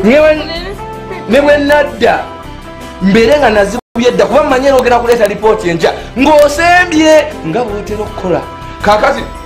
ne bwe nadda mbeere nga nazikubye kuba mmanyi ogera kuleeta lipooti enkya ng'osembye nga bw'otera okukola kakati